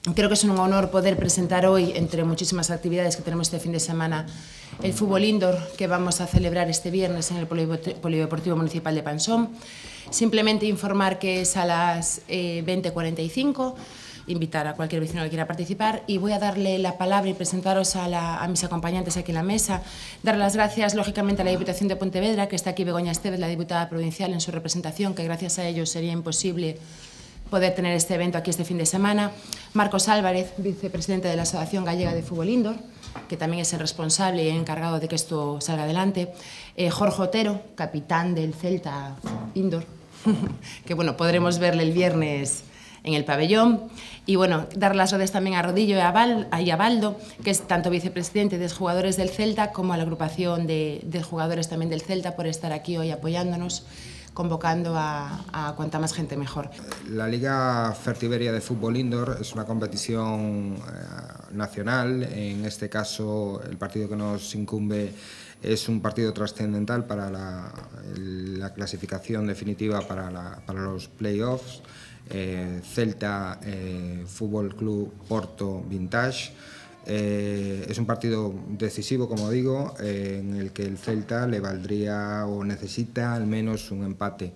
Creo que es un honor poder presentar hoy, entre muchísimas actividades que tenemos este fin de semana, el fútbol indoor que vamos a celebrar este viernes en el Polideportivo Municipal de Pansón. Simplemente informar que es a las 20:45, invitar a cualquier vecino que quiera participar, y voy a darle la palabra y presentaros a mis acompañantes aquí en la mesa. Dar las gracias, lógicamente, a la Diputación de Pontevedra, que está aquí Begoña Estévez, la diputada provincial, en su representación, que gracias a ellos sería imposible poder tener este evento aquí este fin de semana. Marcos Álvarez, vicepresidente de la Asociación Gallega de Fútbol Indoor, que también es el responsable y encargado de que esto salga adelante. Jorge Otero, capitán del Celta Indoor, que bueno, podremos verle el viernes en el pabellón. Y bueno, dar las gracias también a Rodillo y a Baldo, que es tanto vicepresidente de los jugadores del Celta como a la agrupación de jugadores también del Celta, por estar aquí hoy apoyándonos, convocando a cuanta más gente mejor. La Liga Fertiberia de Fútbol Indoor es una competición nacional. En este caso, el partido que nos incumbe es un partido trascendental para la clasificación definitiva para los playoffs. Celta Fútbol Club Porto Vintage. Es un partido decisivo, como digo, en el que el Celta le valdría o necesita al menos un empate.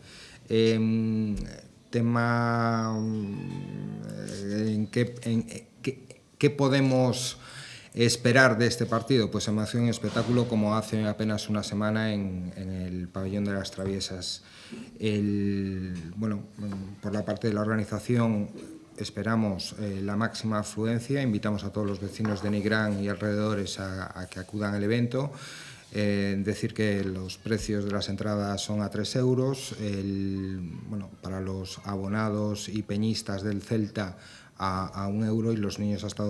Tema en qué podemos esperar de este partido, pues emoción y espectáculo, como hace apenas una semana en el pabellón de las Traviesas. Bueno, por la parte de la organización esperamos la máxima afluencia. Invitamos a todos los vecinos de Nigrán y alrededores a que acudan al evento. Decir que los precios de las entradas son a 3 euros, bueno, para los abonados y peñistas del Celta a 1 euro, y los niños hasta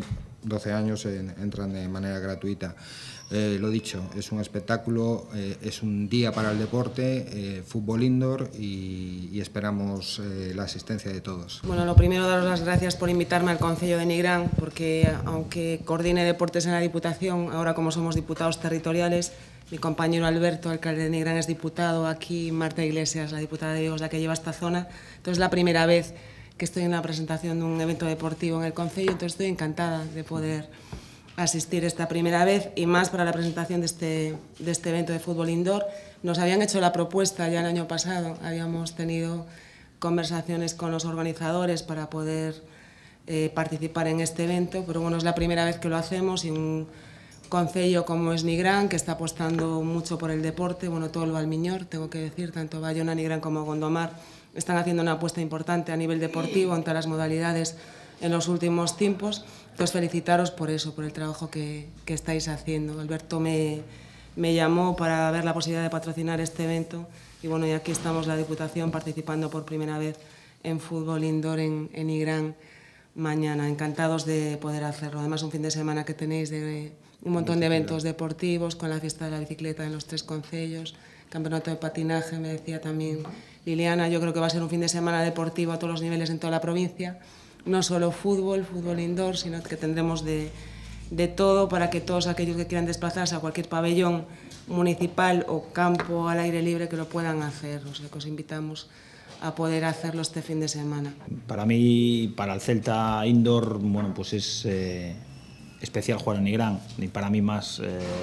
12 años entran de manera gratuita. Lo dicho, es un espectáculo, es un día para el deporte, fútbol indoor, y esperamos la asistencia de todos. Bueno, lo primero, daros las gracias por invitarme al Concello de Nigrán, porque aunque coordine deportes en la Diputación, ahora como somos diputados territoriales, mi compañero Alberto, alcalde de Nigrán, es diputado aquí, Marta Iglesias, la diputada de Vigo, es la que lleva esta zona. Entonces, es la primera vez que estoy en la presentación de un evento deportivo en el Concello, entonces estoy encantada de poder asistir esta primera vez, y más para la presentación de este evento de fútbol indoor. Nos habían hecho la propuesta ya el año pasado, habíamos tenido conversaciones con los organizadores para poder participar en este evento, pero bueno, es la primera vez que lo hacemos, y un concello como es Nigrán, que está apostando mucho por el deporte, bueno, todo el Valmiñor, tengo que decir, tanto Bayona, Nigrán como Gondomar, están haciendo una apuesta importante a nivel deportivo en todas las modalidades en los últimos tiempos. Entonces, felicitaros por eso, por el trabajo que estáis haciendo. Alberto me llamó para ver la posibilidad de patrocinar este evento, y bueno, y aquí estamos la Diputación participando por primera vez en fútbol indoor en Nigrán mañana. Encantados de poder hacerlo. Además, un fin de semana que tenéis de un montón de eventos deportivos, con la fiesta de la bicicleta en los 3 concellos, campeonato de patinaje, me decía también Liliana. Yo creo que va a ser un fin de semana deportivo a todos los niveles en toda la provincia. No solo fútbol indoor, sino que tendremos de todo, para que todos aquellos que quieran desplazarse a cualquier pabellón municipal o campo al aire libre, que lo puedan hacer. O sea, que os invitamos a poder hacerlo este fin de semana. Para mí, para el Celta Indoor, bueno, pues es especial jugar en Nigrán, y para mí más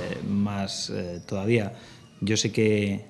todavía. Yo sé que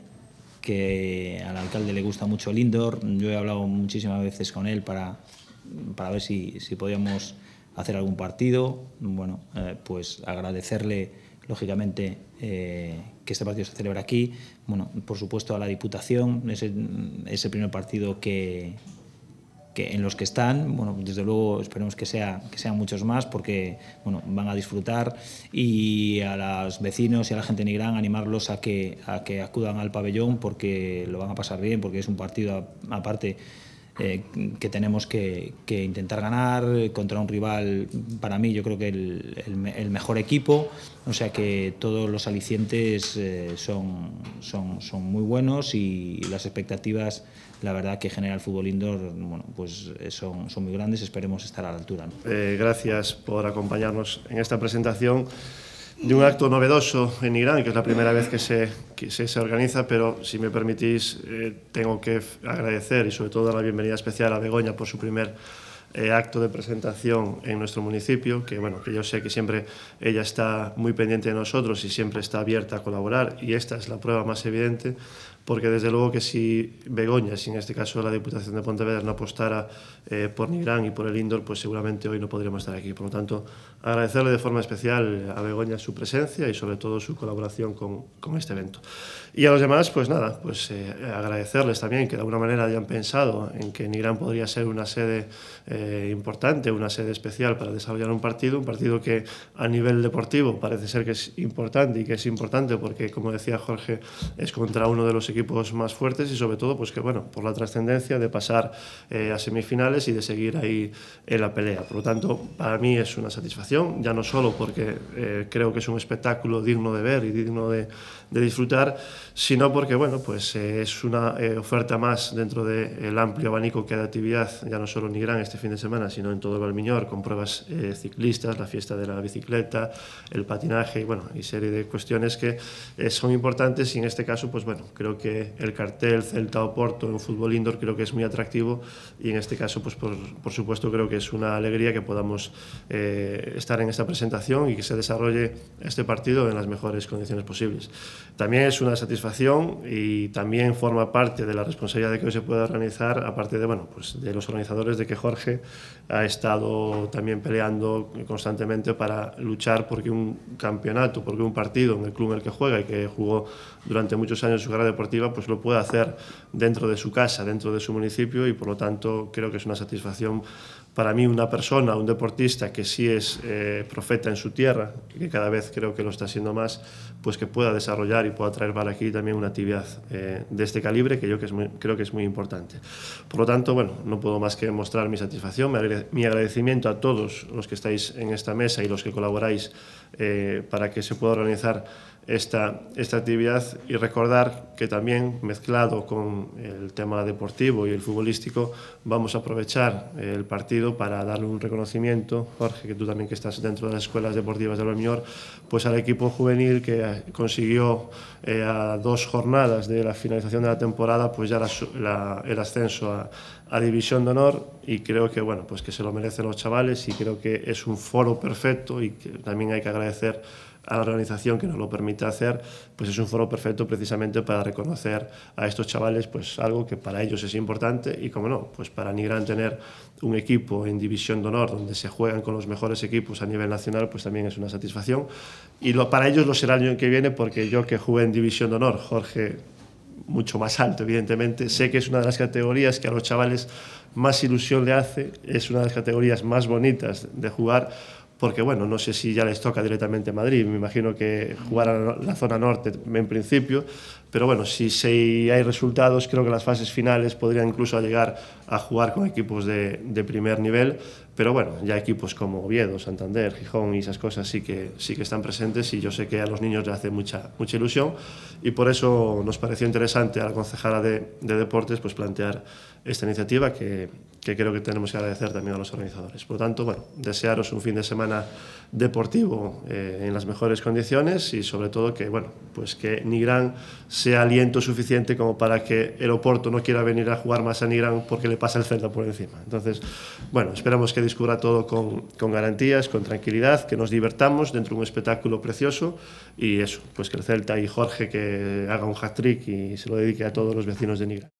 al alcalde le gusta mucho el indoor. Yo he hablado muchísimas veces con él para ver si podíamos hacer algún partido. Bueno, pues agradecerle, lógicamente, que este partido se celebre aquí. Bueno, por supuesto a la Diputación, es el primer partido que en los que están. Bueno, desde luego esperemos que sean muchos más, porque bueno, van a disfrutar, y a los vecinos y a la gente de Nigrán animarlos a que acudan al pabellón, porque lo van a pasar bien, porque es un partido aparte que tenemos que intentar ganar contra un rival, para mí yo creo que el mejor equipo. O sea que todos los alicientes son muy buenos, y las expectativas, la verdad, que genera el fútbol indoor, bueno, pues son muy grandes. Esperemos estar a la altura, ¿no? Gracias por acompañarnos en esta presentación de un acto novedoso en Nigrán, que es la primera vez que se organiza, pero si me permitís, tengo que agradecer, y sobre todo dar la bienvenida especial a Begoña por su primer acto de presentación en nuestro municipio, que bueno, que yo sé que siempre ella está muy pendiente de nosotros y siempre está abierta a colaborar, y esta es la prueba más evidente, porque desde luego que si Begoña, si en este caso la Diputación de Pontevedra, no apostara por Nigrán y por el Indor, pues seguramente hoy no podríamos estar aquí. Por lo tanto, agradecerle de forma especial a Begoña su presencia y sobre todo su colaboración con este evento. Y a los demás, pues nada, pues agradecerles también que de alguna manera hayan pensado en que Nigrán podría ser una sede importante, una sede especial para desarrollar un partido que a nivel deportivo parece ser que es importante, y que es importante porque, como decía Jorge, es contra uno de los equipos más fuertes, y sobre todo pues que bueno, por la trascendencia de pasar a semifinales y de seguir ahí en la pelea. Por lo tanto, para mí es una satisfacción, ya no solo porque creo que es un espectáculo digno de ver y digno de disfrutar, sino porque bueno, pues es una oferta más dentro del amplio abanico que hay de actividad, ya no solo en Nigrán este fin de semana, sino en todo el Valmiñor, con pruebas ciclistas, la fiesta de la bicicleta, el patinaje y bueno, y serie de cuestiones que son importantes. Y en este caso, pues bueno, creo que el cartel Celta Oporto en fútbol indoor creo que es muy atractivo, y en este caso, pues por supuesto, creo que es una alegría que podamos estar en esta presentación y que se desarrolle este partido en las mejores condiciones posibles. También es una satisfacción y también forma parte de la responsabilidad de que hoy se pueda organizar, aparte de, bueno, pues de los organizadores, de que Jorge ha estado también peleando constantemente para luchar porque un campeonato, porque un partido en el club en el que juega y que jugó durante muchos años su carrera deportiva, pues lo pueda hacer dentro de su casa, dentro de su municipio, y por lo tanto creo que es una satisfacción para mí, una persona, un deportista que sí es profeta en su tierra, y que cada vez creo que lo está siendo más, pues que pueda desarrollar y pueda traer para aquí también una actividad de este calibre, que yo creo que es muy importante. Por lo tanto, bueno, no puedo más que mostrar mi satisfacción, mi agradecimiento a todos los que estáis en esta mesa y los que colaboráis para que se pueda organizar esta actividad, y recordar que también, mezclado con el tema deportivo y el futbolístico, vamos a aprovechar el partido para darle un reconocimiento, Jorge, que tú también que estás dentro de las escuelas deportivas del Valmiñor, pues al equipo juvenil que consiguió a 2 jornadas de la finalización de la temporada pues ya el ascenso a División de Honor, y creo que bueno, pues que se lo merecen los chavales, y creo que es un foro perfecto, y que también hay que agradecer a la organización que nos lo permite hacer, pues es un foro perfecto precisamente para reconocer a estos chavales pues algo que para ellos es importante, y como no, pues para Nigrán tener un equipo en División de Honor donde se juegan con los mejores equipos a nivel nacional, pues también es una satisfacción, y para ellos lo será el año que viene, porque yo, que jugué en División de Honor, Jorge mucho más alto evidentemente, sé que es una de las categorías que a los chavales más ilusión le hace, es una de las categorías más bonitas de jugar, porque bueno, no sé si ya les toca directamente Madrid, me imagino que jugarán la zona norte en principio, pero bueno, si hay resultados, creo que las fases finales podrían incluso llegar a jugar con equipos de primer nivel, pero bueno, ya equipos como Oviedo, Santander, Gijón y esas cosas sí que están presentes, y yo sé que a los niños les hace mucha ilusión, y por eso nos pareció interesante a la concejala de Deportes pues plantear esta iniciativa que creo que tenemos que agradecer también a los organizadores. Por lo tanto, bueno, desearos un fin de semana deportivo en las mejores condiciones, y sobre todo que, bueno, pues que Nigrán sea aliento suficiente como para que el Oporto no quiera venir a jugar más a Nigrán porque le pasa el Celta por encima. Entonces, bueno, esperamos que discurra todo con garantías, con tranquilidad, que nos divertamos dentro de un espectáculo precioso, y eso, pues que el Celta y Jorge que haga un hat-trick y se lo dedique a todos los vecinos de Nigrán.